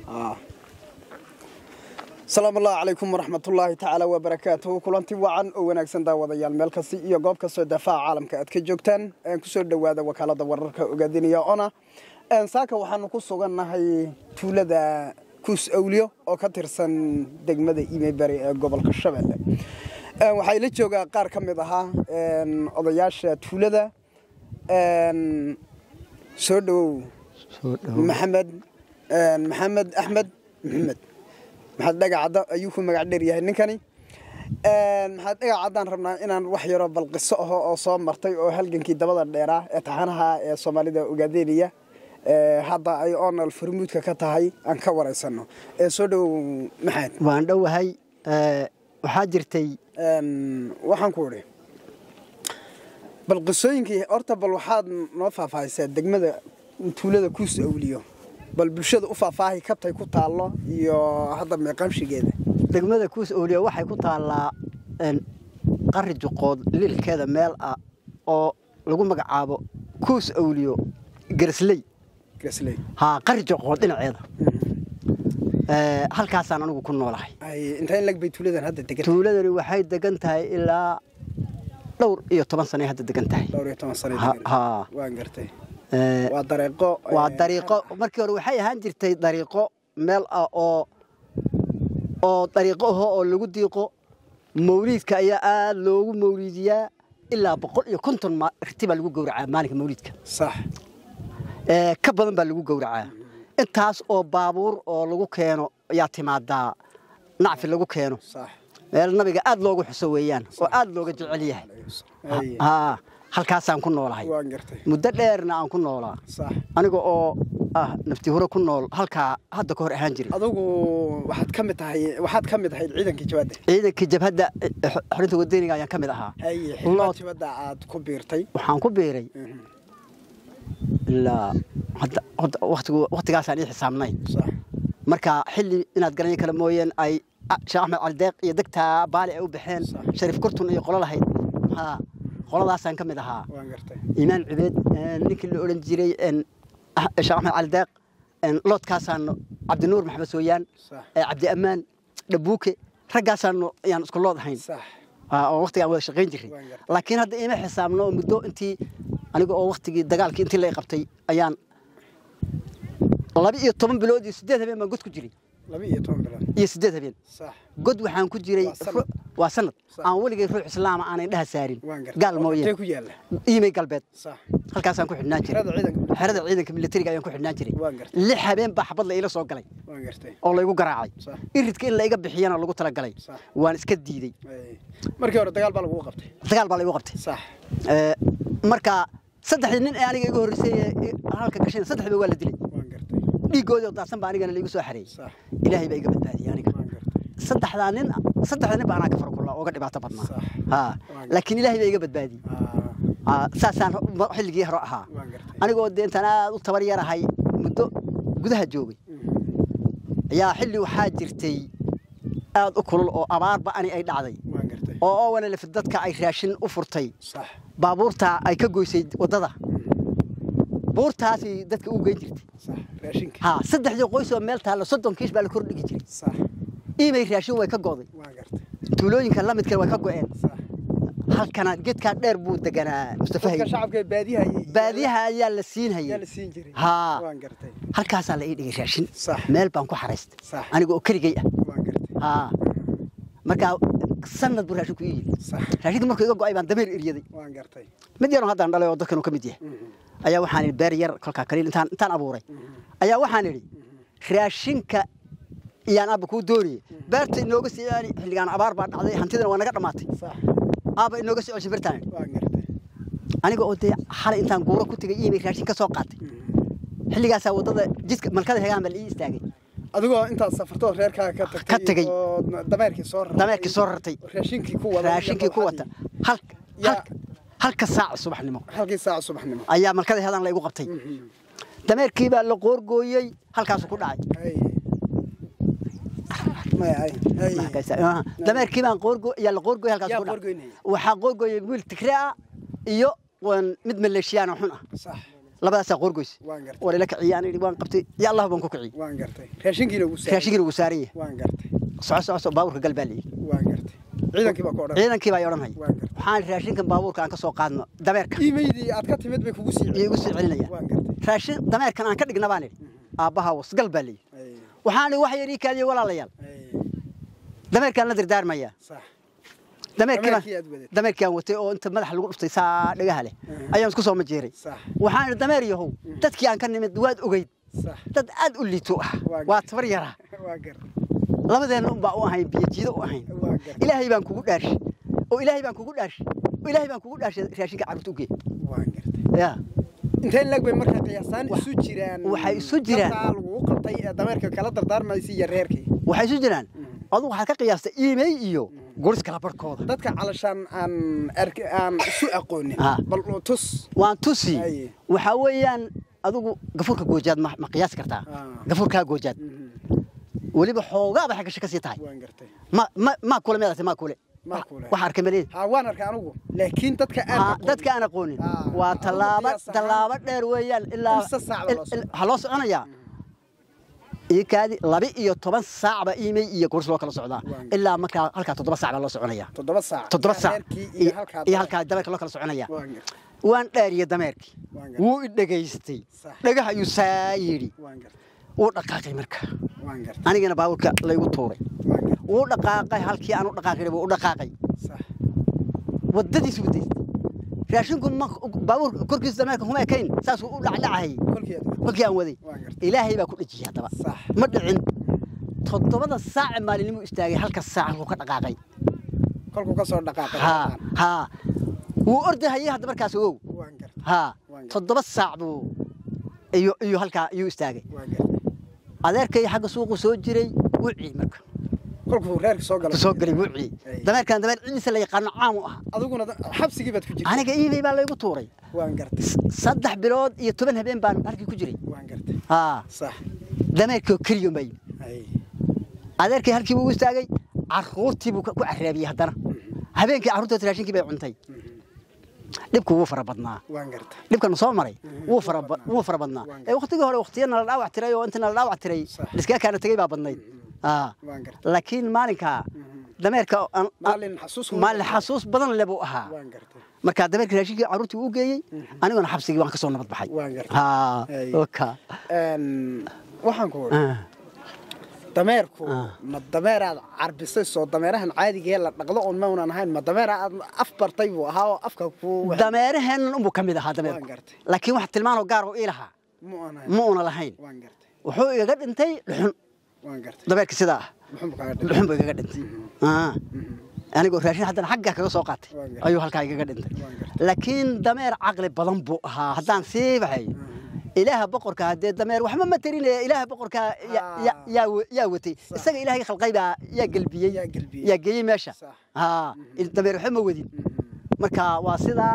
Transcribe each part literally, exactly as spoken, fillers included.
آه. السلام الله عليكم ورحمة الله تعالى وبركاته كلانتي وعن ونكسن داوديال meel kasta iyo goob kasta dafaaca caalamka aad ka joogtaan aan ku soo dhawaada wakaalada wararka ogaadinaya ona aan saaka waxaan ku sugannahay tuulada Kuus Awliyo oo ka tirsan degmada Imey Bari ee gobolka Shabeelle aan waxay la joogaa qaar ka mid ah een odayaasha tuulada een soo dhaw Maxamed een Maxamed Ahmed Maxamed maxad dhagacada ayuu ku magac dheer yahay ninkani een maxad dhagacadaan rabnaa inaan wax yaro bal qiso ah oo soo martay oo halgankii dabada dheera ee taxanaha ee Soomaalida ogaadeenaya ee hadda ay oonal furmuudka ka tahay aan ka wareysano ee soo dhaw maxad waan dhawahay ee waxa jirtay een waxaan ku wari bal qisooyinkii horta bal waxaad noo faahfaahisay degmada tuulada Kuus Awliyo bal bulshada u faahfaahay kabtay ku taalo iyo hadda meeqamshigeeda degmada Kuus Awliyo waxay ku taalaa een qarri juqood lilkeeda meel ah oo lagu magacaabo Kuus Awliyo Garsley Garsley ha qarri juqood dhinaceeda ee halkaas aan anigu ku noolahay ay inta in lag bay tuuladan hadda degan tuuladani waxay degan tahay ilaa dhowr iyo toban sano hadda degan tahay dhowr iyo toban sano degan ha waan gartay ee waa dariiqo waa dariiqo markii hore waxay ahaan jirtay dariiqo meel ah oo oo dariiqo oo lagu diiqo mawliidka ayaa aad loogu mawliidiyaa ilaa boqol iyo konton ritiba lagu gowracaa maalinka mawliidka sax ee ka badan baa lagu gowracaa intaas oo baabuur oo lagu keeno ayaa timaada nacfi lagu keeno sax meel nabiga aad loogu xuso weeyaan oo aad looga jecel yahay ha halkaas aan ku noolahay waan gartay muddo dheerna aan ku noolaa sax aniga oo ah nafti hore ku nool halka hadda ka hor ahaan jiray adigu waxaad ka mid tahay waxaad ka mid ahayd ciidankii jabhada ciidankii jabhada xarinta wadaniga ayaan ka mid ahaa ay xilad jabhada aad ku biirtay waxaan ku biiray la hadda waqtigu waqtigaas aan xisaabnay sax marka xilli inaad garanay kala mooyeen ay Sheekh Ahmed Cali Deeq iyo dagta baali ay u baxeen Sharif Kurtun iyo qolo lahayd ha qoladaas aan ka mid ahaa waan gartay iimaan cibeed ninkii la oran jiray en Sheekh Ahmed Cali Deeq en loodkaasaan Cabdi Nuur Maxamed Sooyaan ee Cabdi Amaan Dhabuuke ragaasaan ayaan isku lood ahayn sax oo waqtiga wada shaqeyn jiray laakiin hadda ima xisaabno muddo intii aniga oo waqtigii dagaalkii intii la qabtay ayaan laba iyo toban bilood iyo siddeed habeen baan god ku jiray laba iyo toban bilood iyo siddeed habeen sax god waxaan ku jiray waa sanad aan waligay ruux islaam aan indhaha saarin gaal mooyee ku yaala Imey galbeed sax halkaas aan ku xidhnaan jiray xerada ciidanka militariga ayaan ku xidhnaan jiray lix habeen baa xabad la ila soo galay waan gartay oo la igu garaacay iridka in la iga bixiyana lagu tala galay waan iska diiday markii hore dagaal baa lagu qabtay dagaal baa lagu qabtay sax ee marka saddex nin ee aniga iga horeysay halka gashay saddexba waa la dilay waan gartay dhiigooda daasan baa aniga la igu soo xareeyay sax ilaahay baa iga badbaadiyay aniga saddexda nin saddexda nin baa anaga far kulaa oo ga dhibaato badnaa ha laakiin ilaahay baa iga badbaadiyay ah saasaan xilligii hore ahaa aniga oo intaan aad u tabar yarahay muddo gudaha joogay ayaa xilli waxaa jirtay aad u kulul oo abaarba ani ay dhacday oo oo wala laf dadka ay raashin u furtay sax baabuurta ay ka goysay wadada buurtaasi dadka u geyn jirtay sax raashinka ha saddexdii qoys oo meel taalo soddon kiish baa la kor dhigi jiray sax Imey raashin way ka gooday waan gartay tuulooyinka la midka way ka go'een sax halkana geedka dheer buu deganaa Mustafa dadka shacabka baadiyaha baadiyaha ayaa la siin hayay yaa la siin jiray ha waan gartay halkaas la ii dhigay raashin sax meel baan ku xareystay sax aniga oo kaligay ah waan gartay ha marka sanad buu raashin ku yiri sax raashinka markuu iga go'ay baan dameer iriyaday waan gartay mid yar oo hadda dhalay oo dadkan ka mid yahay ayaa waxaan beer yar kolka kaliin intaan intaan abuuray ayaa waxaan iri raashinka iyaan aaba ku dooniyay beerta inooga siiyaan xilligan abaar baa dhacday hantidana waa naga dhamaatay sax aaba inooga sii cusub birtaan waan gartay aniga oo tii xalay intaan guuro ku tagay Imey raashin ka soo qaatay xilligaas wadada jidka malkada heegan bal ii istaagay adigoo intaas safarto reerkaaga ka tagtay ka tagay oo dameerkii soo rartay dameerkii soo rartay raashinkii ku wada raashinkii ku wada hal halka saac subaxnimo halkii saac subaxnimo ayaa malkada heedan la igu qabtay dameerkii baa la qoorgooyay halkaas ku dhacay ما هاي هاي dameerkii baan qoorgo yaa la qoorgoy halkaas ku dhac waxa qoorgoy wiil tikraa iyo wan mid maleeshiyaan xun ah صح labadaas qorgoys waan gartay war ila kiciyaan idhi waan qabtay ya Allah baan ku kiciyay waan gartay raashinkiina ugu saaray raashinkiina ugu saaray waan gartay soo soo soo baaburka galbaali waan gartay ciidankii baa ku odhan ciidankii baa odhanay waxaan raashinkan baaburka aan ka soo qaadno dameerka iimaydii aad ka timid bay kugu sii iigu sii celinaya waan gartay raashin dameerkan aan ka dhigna baan idhi aabaha was galbaali waxaan wax yar ii kaaliyo walaalayaal dameerkan la dardaarmaya sax dameerkii dameerkii aan watay oo inta madax lagu dhuftay saa dhagaha leh ayaan isku soo majeeray waxaan dameer yahow dadkii aan ka nimid waad ogeyd dad aad u liito ah waa tabar yara labadeena baa u ahayn biyajiido u ahayn ilaahay baan kugu dhaarshay oo ilaahay baan kugu dhaarshay oo ilaahay baan kugu dhaarshay raashinka carruurta u geey waan gartay ya inta lag bay marka qiyaasaan isu jiraan waxay isu jiraan lagu qabtay dameerka kala dardaarmaysi iyo reerkii waxay isu jiraan adu waxa ka qiyaastay iimay iyo goris kala barkooda dadka calashan aan aan isu aqoonin bal tus waan tusi waxa weeyaan adigu gafurka goojaad ma qiyaas kartaa gafurka goojaad waliba xoogaa waxa ka shaqsi tahay waan gartay ma ma ma kula meedahay ma kula waxa arkay meelay ha waan arkay anigu laakiin dadka aan dadka aan aqoonin waa talaaba talaaba dheer weeyaan ilaa halo soconaya إيكادي لبي إيو طبعا ساعة بإيمي إيو كورس لو كلا صعدا إلا ما كان هالك تضرب ساعة لو صعنايا تضرب ساعة تضرب ساعة إيه هالك دمرك لو كلا صعنايا وان أريا دمرك وو إدقيستي دقة يسايري ودقاقي مركا أنا جنا باورك لا يوتوري ودقاقي هالكي أنا ودقاقي ودقاقي وددي سودي راشنكم ما باور كركز دمرك هما كين ساس ولا علعهي كلكي أن ودي إلهي بكل شيء هذا بقى مدة عند تطبط الساعة مالي اللي مستاجي هلك الساعة هو كدقاقي كلكم كسر دقاقي ها ها وأرد هي هذا بركاس هو ها تطبط الساعة بو يو يو هلك يو استاجي هذا كي حق سوق سوجري وعي مرك كلكم غير سوق سوق لي وعي دمر كان دمر عيسى اللي يقنع عام أدوكنا حبس جيبت كجري أنا جايبي بالله يقطوري وانقرت صدح بلاد يتبن هبين بان هركي كجري وانقرت ها صح دمر كريم بي أي هذا كي هركي بوجود تاجي عروتي بوك عربي هدنا هبين كي عروتي تراشين كي بيعنتي لبكو وفر بدنا وانقرت لبكو المصامري وفر وفر بدنا وقت جه وقتنا لا وعتري وأنتنا لا وعتري لسه كانت تجيب بدنا آه لكن مالك دمرك مال حسوس مال حسوس بدن اللي بوها marka dameerka raashinka caruurti uu geeyay aniguna xabsigii waan ka soo nabad baxay ha oka een waxaan ku dameerku ma dameeraad carbisay soo dameerahan caadiga ee la dhaqdo oo ma uunan ahayn ma dameeraad af bartay buu ahaa afka ku dameerahan uu kamid ahaa dameerku laakiin wax tilmaano gaar oo ilaha ma una lahayn wuxuu iga dhintay dhuxun waan gartay dameerka sidaa dhuxun buu iga dhintay ah أنا قلت راشين حتى حقك كسوق قاتي أيوه هالكاي قاعد لكن دمير عقل بلن بوها هدان سيف هاي إله بقر كهدي دمير وحنا ما ترين إله بقر ك يا يا يا يا وتي السجى إلهي خلقي بقى يا قلبي يا قلبي يا قلبي ماشى ها الدمير وحنا ودين مركا واصلة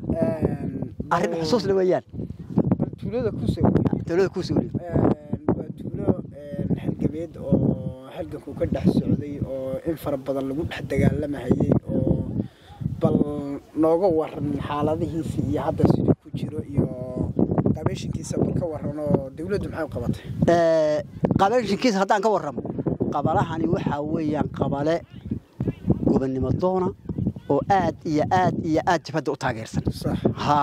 أحب حصوص لويان تولد كوسول تولد كوسول تولد الحلقبيد أو حلقة كوكدة السعودية أو إن فرب بدل لقول حتى قال لما هي أو بل نوجور حالته في هذا السجود كجرو يو قبيشين كيس بالكورنا دولة محل قبته قبيشين كيس هذا كورم قبله هني وحويا قبله قبل مدونا وآد يا آد يا آد تبدأ تاجرسن صح ها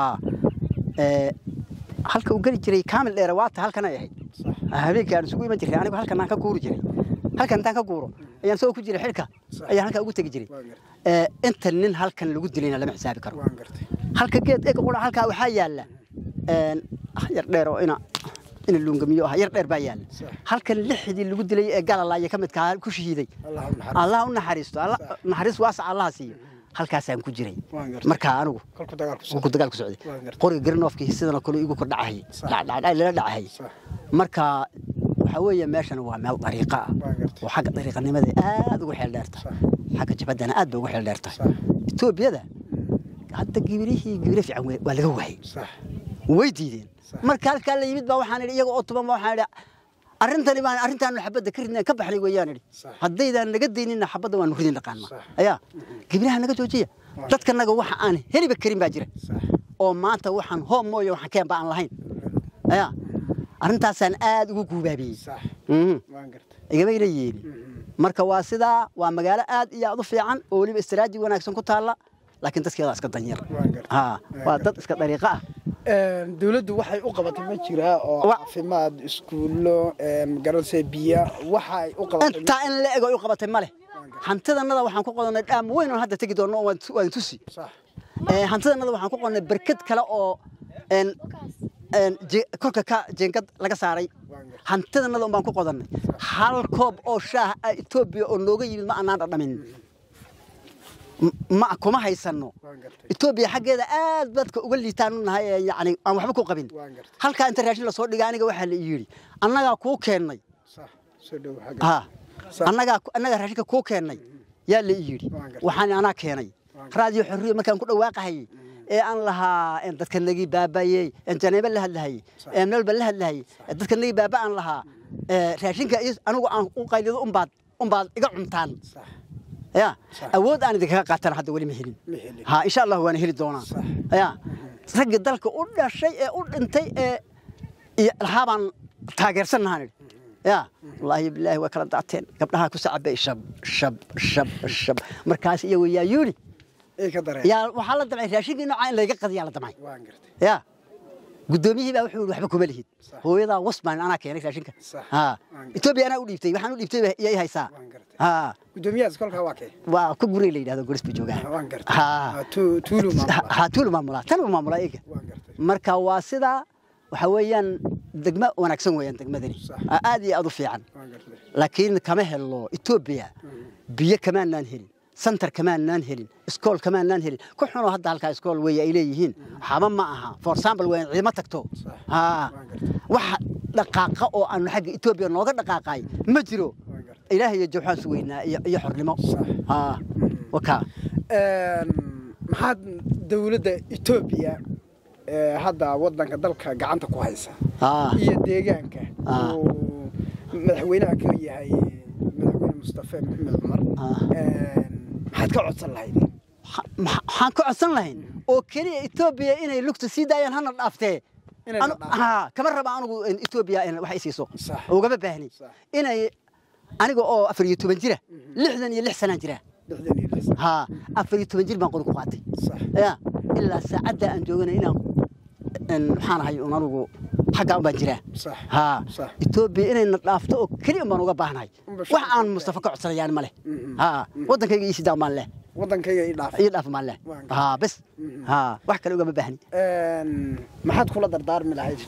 halka uu gali jiray kaamil dheer waata halkana yahay habeenka aan sugu ma jiray anigu halkan aan ka guuri jiray halkan intaan ka guuro ayaan soo ku jiray xilka ayaan halka ugu tagi jiray ee inta nin halkan lagu dilayna lama xisaabi karo halka geed eeg qura halka waxa yaala een yar dheer oo ina in luungamiyo ah yar dheer baa yaala halkan lixdii lagu dilay ee galalaaya kamid ka ku shahiiday Allah u naxariisto Allah naxariis waasa Allah siiyo halkaas aan ku jiray marka anigu ku dagaal ku socday qoriga garnoofkii sidana kale igu kordhacay dhacay la dhacay marka waxa weeye meeshan waa meel dariiqa ah oo xagga dariiqnimada aad ugu xeel dheerta xagga jabadana aad bay ugu xeel dheerta Itoobiyada hadda gibrihii gibri fiican waa laga waayay way diideen marka halka la yimid baa waxaan iyaga oo tuban waxaan arintani baan arintan xabada ka ridnaa ka baxnay weeyaan haddaydan naga deynina xabada waan ridin dhaqaana ayaa gibraha naga joojiya dadka naga waxa aan heliba karin baa jira oo maanta waxaan hoom mooyo waxaan keen baan lahayn ayaa arrintaasaan aad ugu guubaabiyey صح mhm waan gartay igama ila yeeli marka waa sida waa magaalo aad iyo aad u fiican oo waliba istiraatiiji wanaagsan ku taala laakiin dadkeeda iska danyar ha waa dad iska dariiqa ah een dawladdu waxay u qabatay ma jira oo caafimaad iskuulo een magaranaysa biya waxay u qabatay inta in la eego u qabatay male hantidanada waxaan ku qodanay dhaam weyn oo hadda tagi doono waan tusi صح ee hantidanada waxaan ku qodanay barkad kale oo een een korka ka jeengad laga saaray hantidanada baan ku qodanay hal koob oo shaah Itoobiya oo looga yimid ma aanan dhadhamin ما كم هيسنو إثيوبيا حاجة آد بدك أقول لي تانو هاي يعني أنا وحبك وقبين هل كان أنت راشين لصور دجاني جوا حل يجري أنا جا كوكيني صح سدوا حاجة ها أنا جا أنا جا راشين كوكيني يا اللي يجري وحني أنا كيني راديو حرية ما كان كل واقعي إيه أنا لها أنت كان نجي بابايي أنت نبي لها اللي هي من البل لها اللي هي أنت كان نجي بابا أنا لها راشين كإيش أنا وقايل أم بعد أم بعد إقعد عمتان صح يا أود أنا ذيك قاتل حد ولي مهلين ها إن شاء الله هو نهلي دونا يا رجع ذلك أول شيء أول أنت الهابان تاجر سنهاني يا والله بالله وكلام تعتين قبلها كسعة شب شب شب شب مركز يا يا يولي إيه كدر يا وحالة دمعي يا شيء إنه عين لا يقضي على دمعي يا قدومي بقى وحول وحبكم ملهي هو إذا وصل أنا كينك يا شينك ها إثيوبيا أنا أولي بتي وحنا أولي بتي يا هاي ساعة ها قدومي أسكال كواكي وكبري لي هذا قرص بيجوجا ها تو تولو ما ها تولو ما ملا تنو ما ملا إيك مركا واسدة وحويان دقمة ونكسن ويان دقمة ذني عادي أضيف عن لكن كمان الله إثيوبيا بيه كمان ننهل سنتر كمان ننهل سكول كمان ننهل كل حنا هذا هالك سكول ويا إليهين حمام معها فور سامبل وين عظمتك تو ها واحد دقائق أو أن حق إثيوبيا نوقف دقائق مجرو إلهي يجوحان سوينا يحر لما ها وكا محد دولة إثيوبيا هذا وضنك دلك قعنتك كويسة هي ديجانك مدحوينها كوي هاي مدحوين مصطفى محمد عمر محد كعصن لهين محد كعصن لهين وكلي إثيوبيا إنه لقط سيدا ينهن الأفتة أنا ها كمان ربع أنا إثيوبيا إنه وحي سيسوق وقبل بهني إنه أنا جو أفريقيا تبنجرة لحظة يلحسن أنجرة ها أفريقيا تبنجرة بنقول قواتي يا إلا ساعدة أن جونا هنا إن حنا هاي ونروجو حاجة بنجرة ها إثيوبيا إن نطلعته كل يوم بنوجا بهناي وحن مصطفى كعصر يعني ماله ها وضن كي يشيد ماله وضن كي يضاف يضاف ماله ها بس ها وحكي له قبل بهني ما حد كل دردار من العيش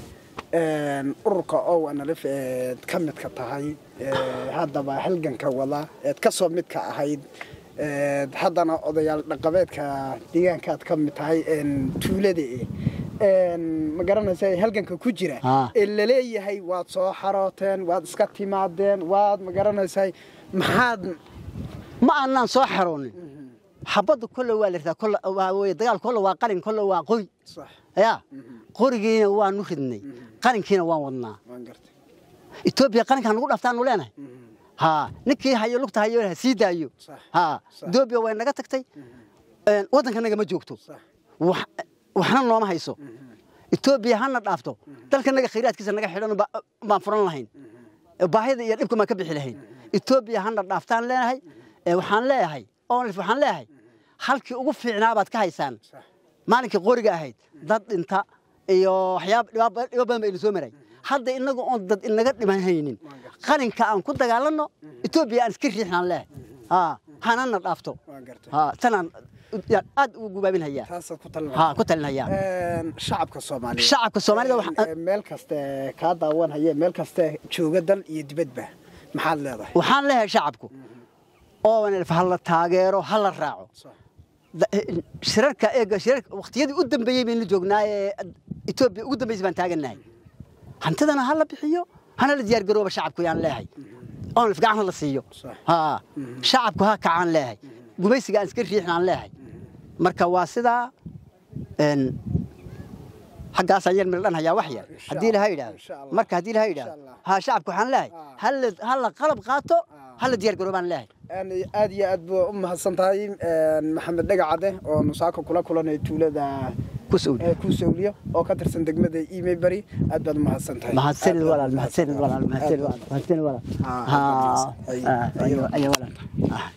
ururka oo ana laf kamid ka tahay hadaba halgan ka wada ka soo mid ka ahayd hadana odayaal dhaqameedka deegaanka ka mid tahay tuulada ee ma garanaysaa halganka ku jira ee la leeyahay waad soo xarooteen waad iska timaadeen waad ma garanaysaa maxaad ma aanan soo xaroonin xabadu kullu waa leeyahay kullu waa way dagaal kullu waa qalin kullu waa qoy صح يا قريجين وان نخدني قرن كنا وان ودنا إثيوبيا قرن كانوا نقول أفتان ولانا ها نكى هاي لقطة هاي سيدا أيو ها دوبيا وين نقطة كتي وطن كنا جم جوكتو وح وحنا الله ما هيسو إثيوبيا هنا دافتو تل كنا خيرات كيس نجح حلنا ما فرنا لهين باهي يربكم ما كبح لهين إثيوبيا هنا دافتان لنا هاي وحنا لا هاي أول وحنا لا هاي حالك وقف في عنابات كهيسان مالك قورجة هيد ضد أنت إيوه حياب يوب يوب الزمري هذا إنه قد ضد إنه قد ما هينين قارن كأن كنت قالنا إثيوبيا أنسكر إحنا له ها هننا نطافتو ها سنة أد وجوبين هيا ها كتلنا هيا شعب كصومالي شعب كصومالي ده ملك است كذا وان هيا ملك است شو جدا يدبد به محل هذا وحال له شعبكم أو أنا فهلا تاجروا هلا راعوا شركة إيه شركة وقتيدي قدام بيجي من الجوجناي إثيوبيا قدام بيجي من تاجرناي هنتدنا هلا بحيو هنا اللي ديار جروب شعبكم يعني لاهي أنا في قاعنا للسيو ها شعبكم ها كعان لاهي قبيس قاعد نسكر فيه إحنا عن لاهي مركب واسدة إن حق أسير من الآن هيا وحيا هدي له هيدا مركب هدي له هيدا ها شعبكم عن لاهي هل هلا قلب قاتو هل ديار جروبان لاهي أنا أدي أدب أم حسن تايم محمد دقعده ونساق كلا كلا نتولى ده كوسولي كوسولي أو كتر سندقمة إيمي بري أدبر مع السنتين مع السن ولا مع السن ولا مع السن ولا مع السن ولا ها أيوة أيوة ولا